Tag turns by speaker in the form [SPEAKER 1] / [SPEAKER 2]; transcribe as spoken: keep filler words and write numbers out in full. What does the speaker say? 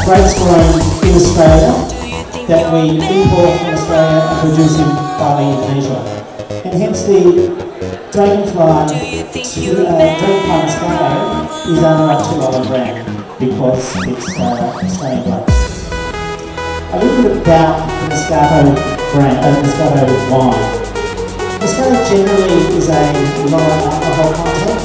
[SPEAKER 1] grapes grown in Australia that we import from Australia and produce in Bali, Indonesia. And hence the Dragonfly, uh, Dragonfly Moscato is only like two dollars a gram because it's uh, Australian grapes. A little bit about the Moscato brand, uh, Moscato wine. Moscato generally is a lower alcohol content.